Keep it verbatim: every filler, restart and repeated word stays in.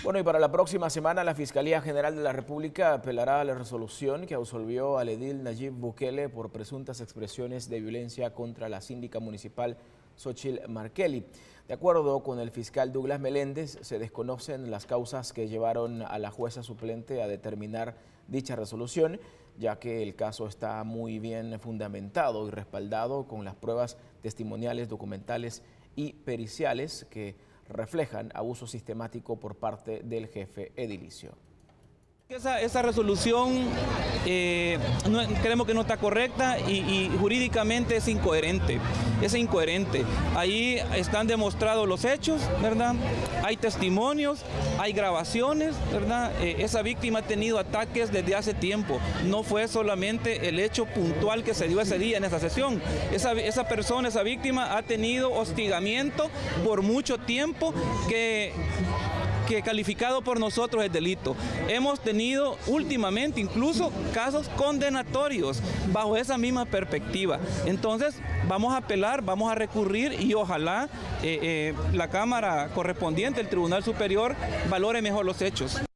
Bueno, y para la próxima semana la Fiscalía General de la República apelará a la resolución que absolvió al edil Nayib Bukele por presuntas expresiones de violencia contra la síndica municipal Xochitl Markelly. De acuerdo con el fiscal Douglas Meléndez, se desconocen las causas que llevaron a la jueza suplente a determinar dicha resolución, ya que el caso está muy bien fundamentado y respaldado con las pruebas testimoniales, documentales y periciales que reflejan abuso sistemático por parte del jefe edilicio. Esa, esa resolución eh, no, creemos que no está correcta y, y jurídicamente es incoherente, es incoherente. Ahí están demostrados los hechos, ¿verdad? Hay testimonios, hay grabaciones, ¿verdad? Eh, esa víctima ha tenido ataques desde hace tiempo, no fue solamente el hecho puntual que se dio ese día en esa sesión. Esa, esa persona, esa víctima ha tenido hostigamiento por mucho tiempo que... que calificado por nosotros es delito. Hemos tenido últimamente incluso casos condenatorios bajo esa misma perspectiva. Entonces vamos a apelar, vamos a recurrir y ojalá eh, eh, la Cámara correspondiente, el Tribunal Superior, valore mejor los hechos.